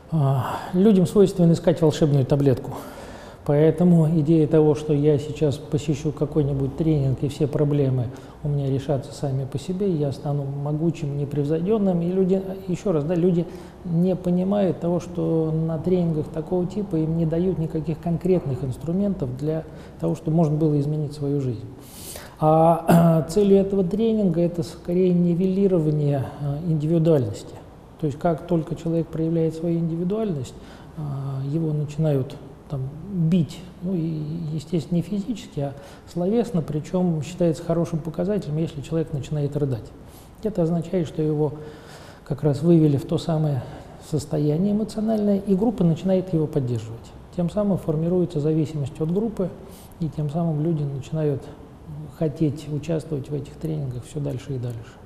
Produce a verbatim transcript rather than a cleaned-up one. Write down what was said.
Людям свойственно искать волшебную таблетку. Поэтому идея того, что я сейчас посещу какой-нибудь тренинг, и все проблемы у меня решатся сами по себе, я стану могучим, непревзойденным, и люди, еще раз, да, люди не понимают того, что на тренингах такого типа им не дают никаких конкретных инструментов для того, чтобы можно было изменить свою жизнь. А целью этого тренинга это скорее нивелирование индивидуальности. То есть как только человек проявляет свою индивидуальность, его начинают там, бить, ну и, естественно, не физически, а словесно, причем считается хорошим показателем, если человек начинает рыдать. Это означает, что его как раз вывели в то самое состояние эмоциональное, и группа начинает его поддерживать. Тем самым формируется зависимость от группы, и тем самым люди начинают хотеть участвовать в этих тренингах все дальше и дальше.